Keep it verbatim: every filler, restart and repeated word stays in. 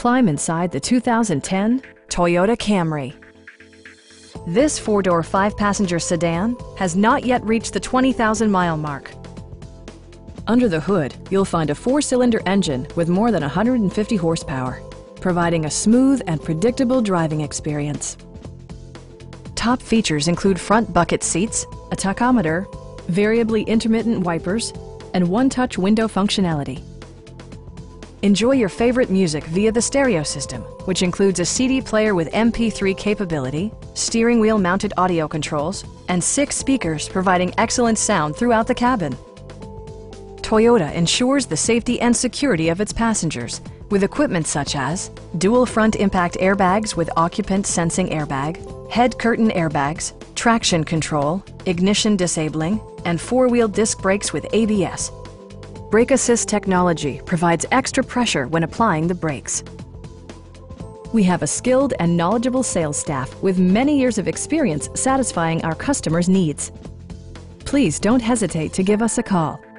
climb inside the two thousand ten Toyota Camry. This four-door, five-passenger sedan has not yet reached the twenty thousand mile mark. Under the hood, you'll find a four-cylinder engine with more than one hundred fifty horsepower, providing a smooth and predictable driving experience. Top features include front bucket seats, a tachometer, variably intermittent wipers, and one-touch window functionality. Enjoy your favorite music via the stereo system, which includes a C D player with M P three capability, steering wheel mounted audio controls, and six speakers providing excellent sound throughout the cabin. Toyota ensures the safety and security of its passengers with equipment such as dual front impact airbags with occupant sensing airbag, head curtain airbags, traction control, ignition disabling, and four-wheel disc brakes with A B S. Brake Assist technology provides extra pressure when applying the brakes. We have a skilled and knowledgeable sales staff with many years of experience satisfying our customers' needs. Please don't hesitate to give us a call.